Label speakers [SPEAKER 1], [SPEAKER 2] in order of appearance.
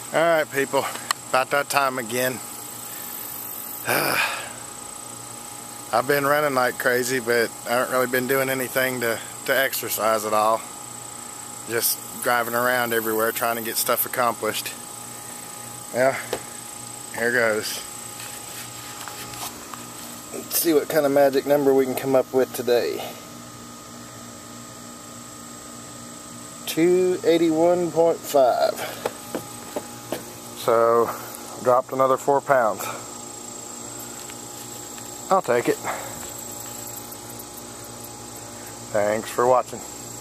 [SPEAKER 1] Alright people, about that time again. I've been running like crazy, but I haven't really been doing anything to exercise at all. Just driving around everywhere trying to get stuff accomplished. Well, here goes. Let's see what kind of magic number we can come up with today. 281.5. So, dropped another 4 pounds. I'll take it. Thanks for watching.